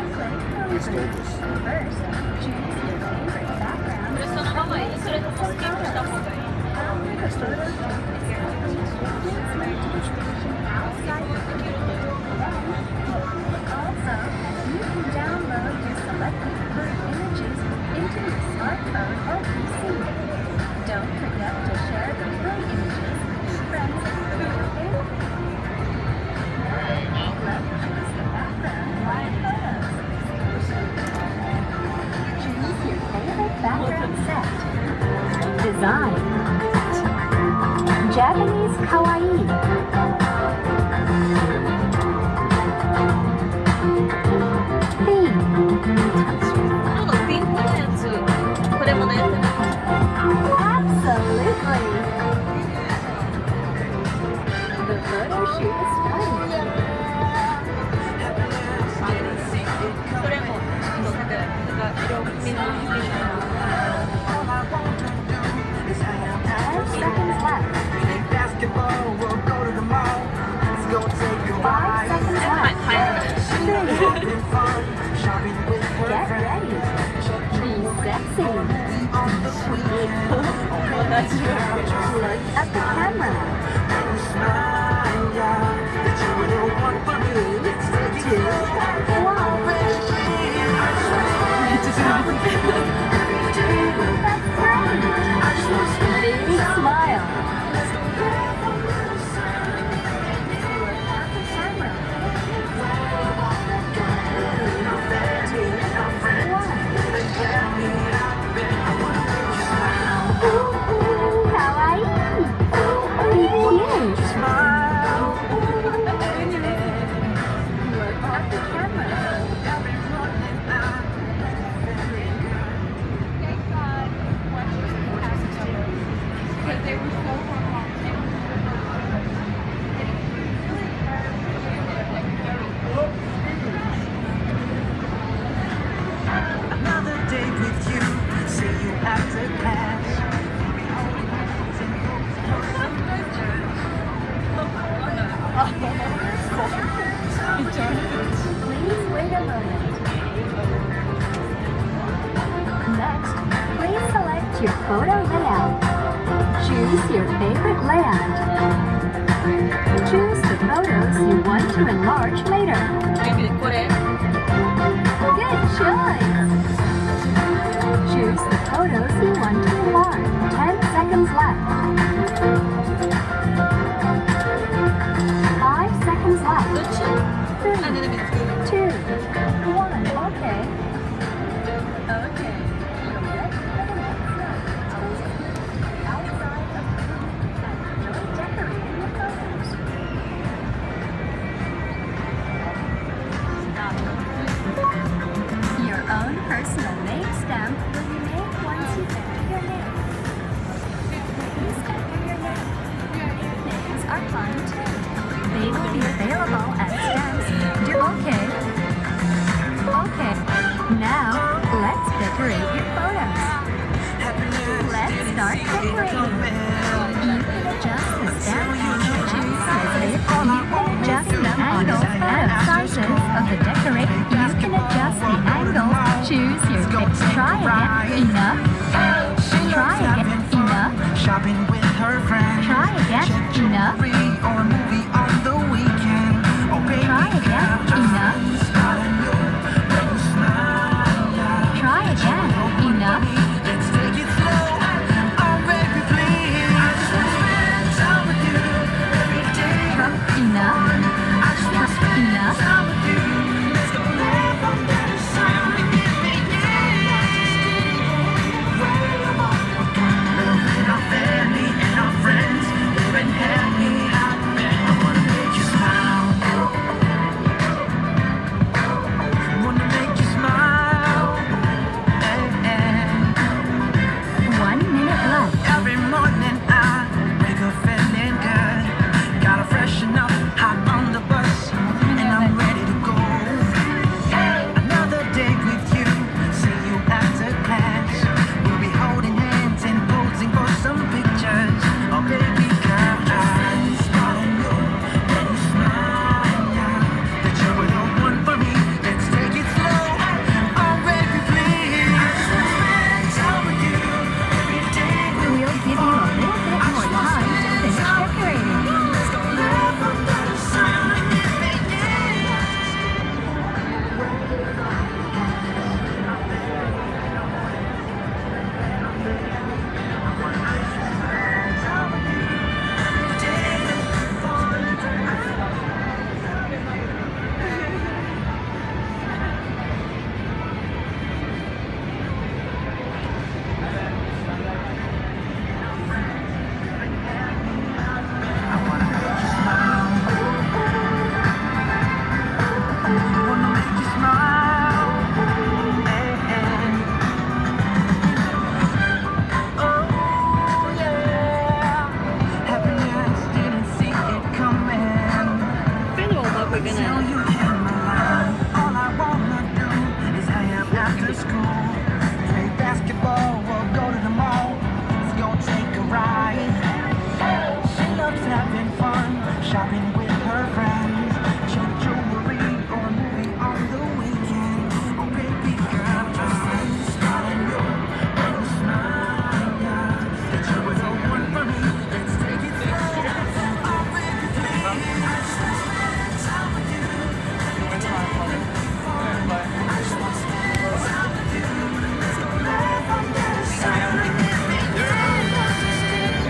Let's do this. Don't forget to share the fun images with friends and family. Let's choose the background while photos. Choose your favorite background set. Design. Japanese kawaii. Theme. ピンクのやつ、これもね。 Absolutely. The photo shoot is fun. これも色味の 10 seconds left. 5 seconds left. 3. Get ready. Be sexy. Look at the camera. 3, 2, 1. That's great. Big smile. Please wait a moment. Next, please select your photo layout. Choose your favorite layout. Choose the photos you want to enlarge later. これ Good choice! Choose the photos you want to enlarge. 10 seconds left. 5 seconds left. どっち 3, あ、でも 2, 1. Okay. Okay. You're ready for the next one. Outside of the room, enjoy decorating your photos. Your own personal name stamp will be made once you enter your name. Please enter your name. Names are fun too. They will be available as stamps. Okay. Okay. Now, let's decorate your photos. Let's start decorating. You can adjust the stamp angle to size it. You can adjust the angles and sizes of the decoration. You can adjust the angle. Choose your pick. Try again. Enough. Try again. Enough. Shopping with her friends. Try again. Enough. Or movie on the weekend. Oh, baby, Try again. Enough. Try again. Enough. Let's take it slow. Oh, baby, please. I just want to spend time with you every day. Enough. I just want to spend Enough. time with you. Let's go live on that side. Loving our family and our friends. We're happy. until you can